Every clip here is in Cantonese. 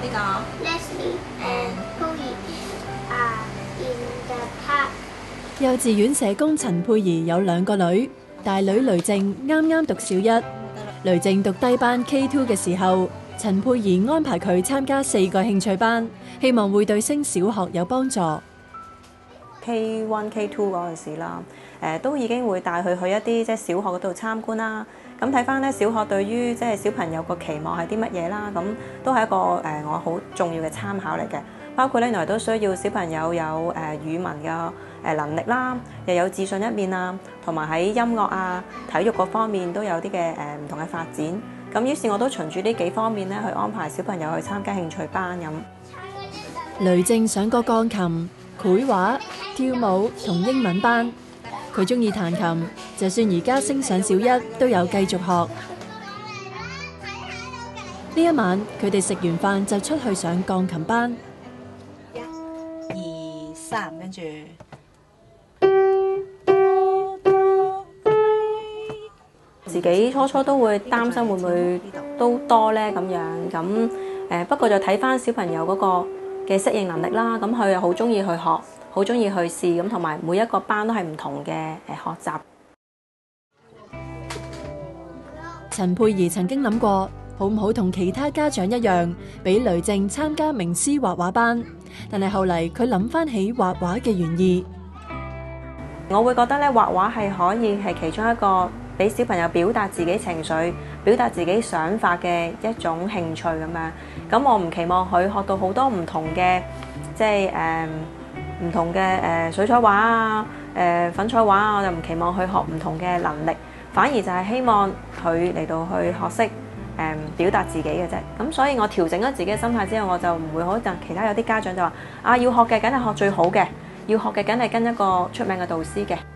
呢個 Leslie and Chloe are in the park. 幼稚園社工陳佩儀有2個女，大女雷靜啱啱讀小1，雷靜讀低班 K2 嘅時候，陳佩儀安排佢參加4個興趣班，希望會對升小學有幫助。 K1、K2 嗰陣時啦，都已經會帶佢去一啲即係小學嗰度參觀啦。咁睇翻咧小學對於即係小朋友個期望係啲乜嘢啦，咁都係一個我好重要嘅參考嚟嘅。包括咧原來都需要小朋友有語文嘅能力啦，又有自信一面啊，同埋喺音樂啊、體育嗰方面都有啲嘅唔同嘅發展。咁於是我都循住呢幾方面咧去安排小朋友去參加興趣班咁。 雷靜上過鋼琴、繪畫、跳舞同英文班，佢中意彈琴，就算而家升上小1都有繼續學。呢一晚佢哋食完飯就出去上鋼琴班。 1、2、3，跟住自己初初都會擔心會唔會都多呢咁樣，咁不過就睇返小朋友嗰個嘅適應能力啦，咁佢又好鍾意去學，好鍾意去試，咁同埋每一個班都係唔同嘅學習。 陳佩儀曾經諗過，好唔好同其他家長一樣，俾雷靜參加名師畫畫班，但係後嚟佢諗返起畫畫嘅原意， 我會覺得咧畫畫係可以係其中一個俾小朋友表達自己情緒、表達自己想法嘅一種興趣咁樣。咁我唔期望佢學到好多唔同嘅，即係唔同嘅水彩畫啊、粉彩畫啊，我就唔期望佢學唔同嘅能力，反而就係希望佢嚟到去學識表達自己嘅啫。咁所以我調整咗自己嘅心態之後，我就唔會好似其他有啲家長就話要學嘅梗係學最好嘅，要學嘅梗係跟一個出名嘅導師嘅。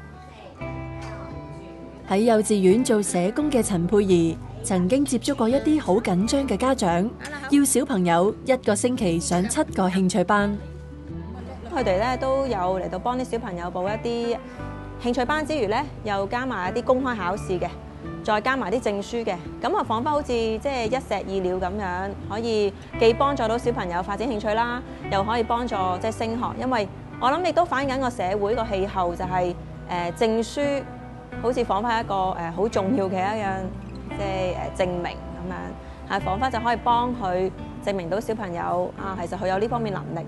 喺幼稚園做社工嘅陳佩儀曾經接觸過一啲好緊張嘅家長，要小朋友1個星期上7個興趣班。 佢哋咧都有嚟到幫啲小朋友報一啲興趣班之餘咧，又加埋一啲公開考試嘅，再加埋啲證書嘅。咁啊，彷彿好似即係一石二鳥咁樣，可以既幫助到小朋友發展興趣啦，又可以幫助即係升學。因為我諗亦都反映緊個社會個氣候，就係證書好似彷彿係一個好重要嘅一樣即係證明咁樣，係彷彿就可以幫佢證明到小朋友其實佢有呢方面能力。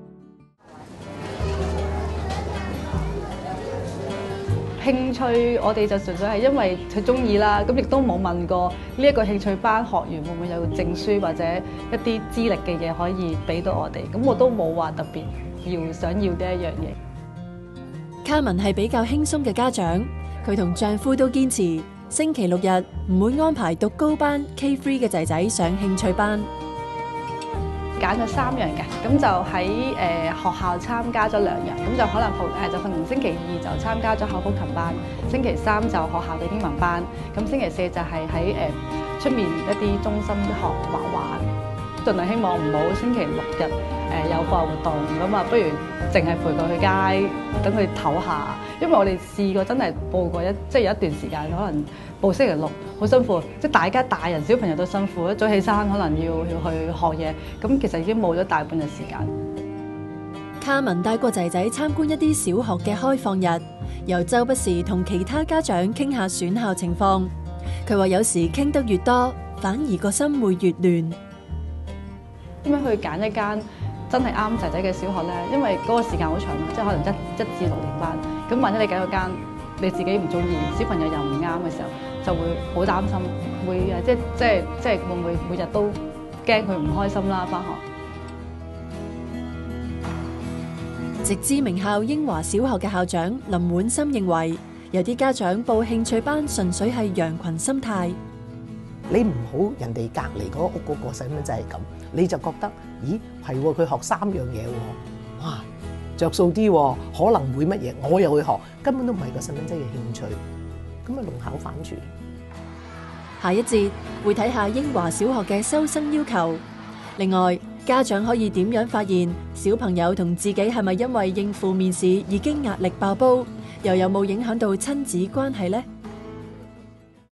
興趣我哋就純粹係因為佢中意啦，咁亦都冇問過呢一個興趣班學完會唔會有證書或者一啲資歷嘅嘢可以俾到我哋，咁我都冇話特別想要呢一樣嘢。 卡文係比較輕鬆嘅家長，佢同丈夫都堅持星期6日唔會安排讀高班 K3 嘅仔仔上興趣班。 揀咗3樣嘅，咁就喺學校參加咗2日，咁就可能就可能星期2就參加咗口風琴班，星期3就學校嘅英文班，咁星期4就係喺出面一啲中心學畫畫。盡量希望唔好星期6日有課外活動，咁啊不如淨係陪佢去街，等佢唞下。因為我哋試過真係報過即係有一段時間，可能報星期6好辛苦，即係大家大人小朋友都辛苦，一早起身可能要去學嘢，咁其實已經冇咗大半日時間。 卡文帶過仔仔參觀一啲小學嘅開放日，又周不時同其他家長傾下選校情況。佢話有時傾得越多，反而個心會越亂。 點樣去揀一間真係啱仔仔嘅小學咧？因為嗰個時間好長咯，即係可能1至6年班。咁萬一你揀嗰間你自己唔中意，小朋友又唔啱嘅時候，就會好擔心，會即係會唔會每日都驚佢唔開心啦？返學。 直資名校英華小學嘅校長林滿心認為，有啲家長報興趣班純粹係羊群心態。 你唔好人哋隔離嗰屋嗰個細蚊仔係咁，你就覺得咦係喎，佢學3樣嘢喎，哇着數啲喎，可能會乜嘢，我又去學，根本都唔係個細蚊仔嘅興趣，咁啊弄巧反拙。 下一節會睇下英華小學嘅收生要求。另外，家長可以點樣發現小朋友同自己係咪因為應付面試已經壓力爆煲，又有冇影響到親子關係呢？